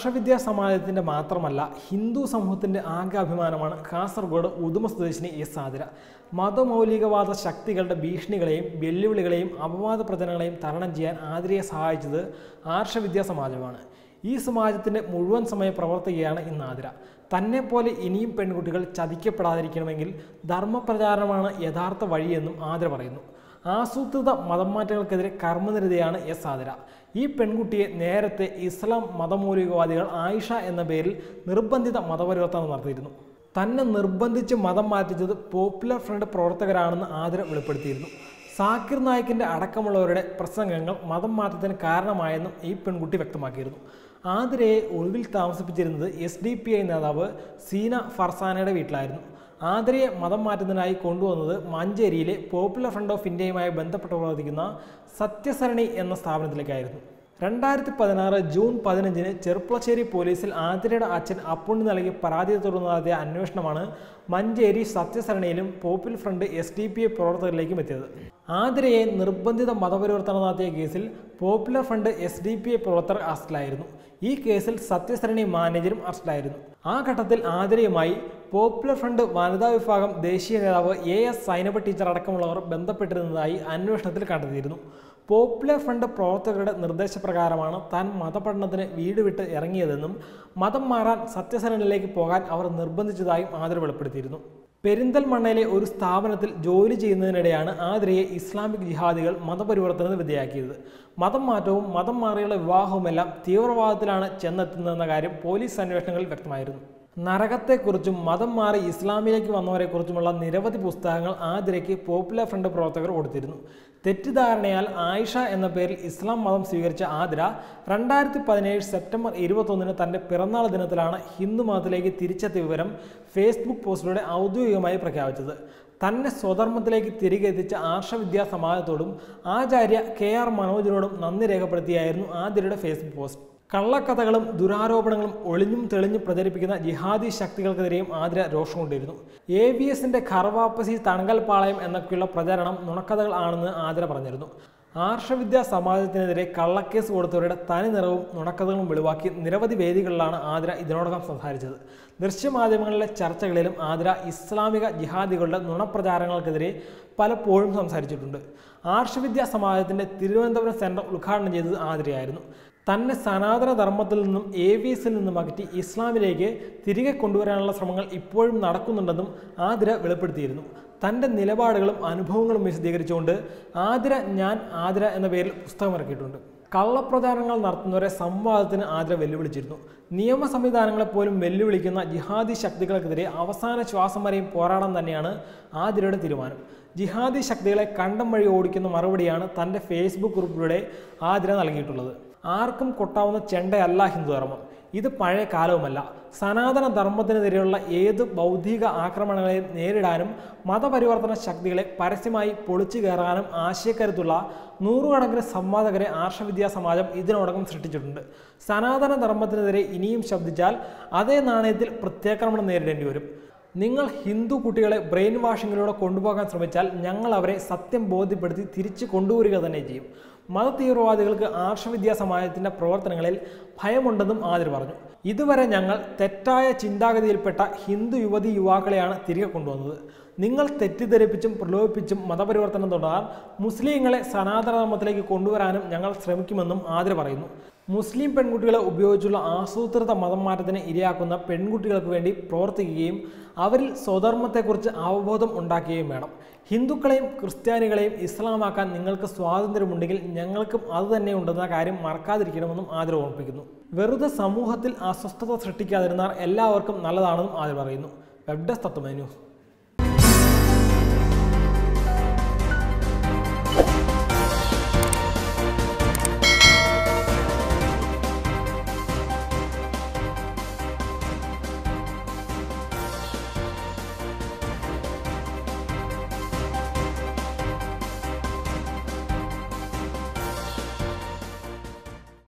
ആർഷവിദ്യാ സമാജത്തിൻ്റെ മാത്രമല്ല ഹിന്ദു സമൂഹത്തിൻ്റെ ആകെ അഭിമാനമാണ് കാസർഗോഡ് ഉദുമ സ്വദേശിനി എസ് ആതിര. മതമൗലികവാദ ശക്തികളുടെ ഭീഷണികളെയും വെല്ലുവിളികളെയും അപവാദ പ്രചരണങ്ങളെയും തരണം ചെയ്യാൻ ആതിരയെ സഹായിച്ചത് ആർഷവിദ്യാ സമാജമാണ്. ഈ സമാജത്തിൻ്റെ മുഴുവൻ സമയ പ്രവർത്തകയാണ് ഇന്ന് ആതിര. തന്നെപ്പോലെ ഇനിയും പെൺകുട്ടികൾ ചതിക്കപ്പെടാതിരിക്കണമെങ്കിൽ ധർമ്മപ്രചാരണമാണ് യഥാർത്ഥ വഴിയെന്നും ആതിര പറയുന്നു. ആസൂത്രിത മതം മാറ്റങ്ങൾക്കെതിരെ കർമ്മനിരതയാണ് എസ് ആതിര. ഈ പെൺകുട്ടിയെ നേരത്തെ ഇസ്ലാം മതമൗലികവാദികൾ ആയിഷ എന്ന പേരിൽ നിർബന്ധിത മതപരിവർത്തനം നടത്തിയിരുന്നു. തന്നെ നിർബന്ധിച്ച് മതം മാറ്റിച്ചത് പോപ്പുലർ ഫ്രണ്ട് പ്രവർത്തകരാണെന്ന് ആതിര വെളിപ്പെടുത്തിയിരുന്നു. സാക്കിർ നായിക്കിൻ്റെ അടക്കമുള്ളവരുടെ പ്രസംഗങ്ങൾ മതം മാറ്റത്തിന് കാരണമായെന്നും ഈ പെൺകുട്ടി വ്യക്തമാക്കിയിരുന്നു. ആതിരയെ ഒളിവിൽ താമസിപ്പിച്ചിരുന്നത് SDPI നേതാവ് സീന ഫർസാനയുടെ വീട്ടിലായിരുന്നു. ആതിരയെ മതം മാറ്റുന്നതിനായി കൊണ്ടുവന്നത് മഞ്ചേരിയിലെ പോപ്പുലർ ഫ്രണ്ട് ഓഫ് ഇന്ത്യയുമായി ബന്ധപ്പെട്ട് പ്രവർത്തിക്കുന്ന സത്യസരണി എന്ന സ്ഥാപനത്തിലേക്കായിരുന്നു. 2016 ജൂൺ 15 ചെർപ്പളശ്ശേരി പോലീസിൽ ആതിരയുടെ അച്ഛൻ അപ്പുണ്ണി നൽകിയ പരാതിയെ തുടർന്ന് നടത്തിയ അന്വേഷണമാണ് മഞ്ചേരി സത്യസരണിയിലും പോപ്പുലർ ഫ്രണ്ട് SDPI പ്രവർത്തകരിലേക്കും എത്തിയത്. ആതിരയെ നിർബന്ധിത മതപരിവർത്തനം നടത്തിയ കേസിൽ പോപ്പുലർ ഫ്രണ്ട് SDPI പ്രവർത്തകർ അറസ്റ്റിലായിരുന്നു. ഈ കേസിൽ സത്യസരണി മാനേജരും അറസ്റ്റിലായിരുന്നു. ആ ഘട്ടത്തിൽ ആതിരയുമായി പോപ്പുലർ ഫ്രണ്ട് വനിതാ വിഭാഗം ദേശീയ നേതാവ് AS സൈനബ ടീച്ചർ അടക്കമുള്ളവർ ബന്ധപ്പെട്ടിരുന്നതായി അന്വേഷണത്തിൽ കണ്ടെത്തിയിരുന്നു. പോപ്പുലർ ഫ്രണ്ട് പ്രവർത്തകരുടെ നിർദ്ദേശപ്രകാരമാണ് താൻ മതപഠനത്തിന് വീട് വിട്ട് ഇറങ്ങിയതെന്നും മതം മാറാൻ സത്യസരണിയിലേക്ക് പോകാൻ അവർ നിർബന്ധിച്ചതായും ആതിര വെളിപ്പെടുത്തിയിരുന്നു. പെരിന്തൽമണ്ണയിലെ ഒരു സ്ഥാപനത്തിൽ ജോലി ചെയ്യുന്നതിനിടെയാണ് ആതിരയെ ഇസ്ലാമിക് ജിഹാദികൾ മതപരിവർത്തനത്തിന് വിധേയാക്കിയത്. മതം മാറ്റവും മതം മാറിയുള്ള വിവാഹവുമെല്ലാം തീവ്രവാദത്തിലാണ് ചെന്നെത്തുന്നതെന്ന കാര്യം പോലീസ് അന്വേഷണങ്ങളിൽ വ്യക്തമായിരുന്നു. നരകത്തെക്കുറിച്ചും മതം മാറി ഇസ്ലാമിലേക്ക് വന്നവരെക്കുറിച്ചുമുള്ള നിരവധി പുസ്തകങ്ങൾ ആതിരയ്ക്ക് പോപ്പുലർ ഫ്രണ്ട് പ്രവർത്തകർ കൊടുത്തിരുന്നു. തെറ്റിദ്ധാരണയാൽ ആയിഷ എന്ന പേരിൽ ഇസ്ലാം മതം സ്വീകരിച്ച ആതിര 2017 സെപ്റ്റംബർ 21 തൻ്റെ പിറന്നാൾ ദിനത്തിലാണ് ഹിന്ദു മതത്തിലേക്ക് തിരിച്ചെത്തിയ വിവരം ഫേസ്ബുക്ക് പോസ്റ്റിലൂടെ ഔദ്യോഗികമായി പ്രഖ്യാപിച്ചത്. തന്നെ സ്വധർമ്മത്തിലേക്ക് തിരികെ എത്തിച്ച ആർഷവിദ്യാ സമാജത്തോടും ആചാര്യ KR മനോജിനോടും നന്ദി രേഖപ്പെടുത്തിയായിരുന്നു ആതിരയുടെ ഫേസ്ബുക്ക് പോസ്റ്റ്. കള്ളക്കഥകളും ദുരാരോപണങ്ങളും ഒളിഞ്ഞും തെളിഞ്ഞും പ്രചരിപ്പിക്കുന്ന ജിഹാദി ശക്തികൾക്കെതിരെയും ആതിര രോഷം കൊണ്ടിരുന്നു. AVSന്റെ ഖർവാപ്പസി തണങ്കൽപ്പാളയം എന്നൊക്കെയുള്ള പ്രചരണം നുണക്കഥകൾ ആണെന്ന് ആതിര പറഞ്ഞിരുന്നു. ആർഷവിദ്യാ സമാജത്തിനെതിരെ കള്ളക്കേസ് കൊടുത്തവരുടെ തനി നിറവും നുണക്കഥകളും വെളിവാക്കി നിരവധി വേദികളിലാണ് ആതിര ഇതിനോടകം സംസാരിച്ചത്. ദൃശ്യമാധ്യമങ്ങളിലെ ചർച്ചകളിലും ആതിര ഇസ്ലാമിക ജിഹാദികളുടെ നുണപ്രചാരങ്ങൾക്കെതിരെ പലപ്പോഴും സംസാരിച്ചിട്ടുണ്ട്. ആർഷവിദ്യാ സമാജത്തിൻ്റെ തിരുവനന്തപുരം സെൻറ്റർ ഉദ്ഘാടനം ചെയ്തത് ആതിരയായിരുന്നു. തന്നെ സനാതന ധർമ്മത്തിൽ നിന്നും AVSൽ നിന്നും അകറ്റി ഇസ്ലാമിലേക്ക് തിരികെ കൊണ്ടുവരാനുള്ള ശ്രമങ്ങൾ ഇപ്പോഴും നടക്കുന്നുണ്ടെന്നും ആതിര വെളിപ്പെടുത്തിയിരുന്നു. തൻ്റെ നിലപാടുകളും അനുഭവങ്ങളും വിശദീകരിച്ചുകൊണ്ട് ഞാൻ ആതിര എന്ന പേരിൽ പുസ്തകം ഇറക്കിയിട്ടുണ്ട്. കള്ളപ്രചാരണങ്ങൾ നടത്തുന്നവരെ സംവാദത്തിന് ആതിര വെല്ലുവിളിച്ചിരുന്നു. നിയമ സംവിധാനങ്ങളെപ്പോലും വെല്ലുവിളിക്കുന്ന ജിഹാദി ശക്തികൾക്കെതിരെ അവസാന ശ്വാസം വരെയും പോരാടാൻ തന്നെയാണ് ആതിരയുടെ തീരുമാനം. ജിഹാദി ശക്തികളെ കണ്ടം വഴി ഓടിക്കുന്ന മറുപടിയാണ് തൻ്റെ ഫേസ്ബുക്ക് ഗ്രൂപ്പിലൂടെ ആതിര നൽകിയിട്ടുള്ളത്. ആർക്കും കൊട്ടാവുന്ന ചെണ്ടയല്ല ഹിന്ദുധർമ്മം. ഇത് പഴയ കാലവുമല്ല. സനാതന ധർമ്മത്തിനെതിരെയുള്ള ഏത് ബൗദ്ധിക ആക്രമണങ്ങളെയും നേരിടാനും മതപരിവർത്തന ശക്തികളെ പരസ്യമായി പൊളിച്ചു കയറാനും ആശയക്കരുത്തുള്ള നൂറുകണക്കിന് സംവാദകരെ ആർഷവിദ്യാ സമാജം ഇതിനോടകം സൃഷ്ടിച്ചിട്ടുണ്ട്. സനാതന ധർമ്മത്തിനെതിരെ ഇനിയും ശബ്ദിച്ചാൽ അതേ നാണയത്തിൽ പ്രത്യാക്രമണം നേരിടേണ്ടി വരും. നിങ്ങൾ ഹിന്ദു കുട്ടികളെ ബ്രെയിൻ വാഷിങ്ങിലൂടെ കൊണ്ടുപോകാൻ ശ്രമിച്ചാൽ ഞങ്ങൾ അവരെ സത്യം ബോധ്യപ്പെടുത്തി തിരിച്ചു കൊണ്ടുവരിക തന്നെ ചെയ്യും. മത തീവ്രവാദികൾക്ക് ആർഷവിദ്യാ സമാജത്തിൻ്റെ പ്രവർത്തനങ്ങളിൽ ഭയമുണ്ടെന്നും ആതിര പറഞ്ഞു. ഇതുവരെ ഞങ്ങൾ തെറ്റായ ചിന്താഗതിയിൽപ്പെട്ട ഹിന്ദു യുവാക്കളെയാണ് തിരികെ കൊണ്ടുവന്നത്. നിങ്ങൾ തെറ്റിദ്ധരിപ്പിച്ചും പ്രലോഭിപ്പിച്ചും മതപരിവർത്തനം തുടരാൻ മുസ്ലിങ്ങളെ സനാതന ധർമ്മത്തിലേക്ക് കൊണ്ടുവരാനും ഞങ്ങൾ ശ്രമിക്കുമെന്നും ആതിര പറയുന്നു. മുസ്ലിം പെൺകുട്ടികളെ ഉപയോഗിച്ചുള്ള ആസൂത്രിത മതം മാറ്റത്തിന് ഇരയാക്കുന്ന പെൺകുട്ടികൾക്ക് വേണ്ടി പ്രവർത്തിക്കുകയും അവരിൽ സ്വധർമ്മത്തെക്കുറിച്ച് അവബോധം ഉണ്ടാക്കുകയും വേണം. ഹിന്ദുക്കളെയും ക്രിസ്ത്യാനികളെയും ഇസ്ലാമാക്കാൻ നിങ്ങൾക്ക് സ്വാതന്ത്ര്യമുണ്ടെങ്കിൽ ഞങ്ങൾക്കും അതുതന്നെ ഉണ്ടെന്ന കാര്യം മറക്കാതിരിക്കണമെന്നും ആതിര ഓർമ്മിപ്പിക്കുന്നു. വെറുതെ സമൂഹത്തിൽ അസ്വസ്ഥത സൃഷ്ടിക്കാതിരുന്നാൽ എല്ലാവർക്കും നല്ലതാണെന്നും ആതിര പറയുന്നു. Web desk Tatwamayi news.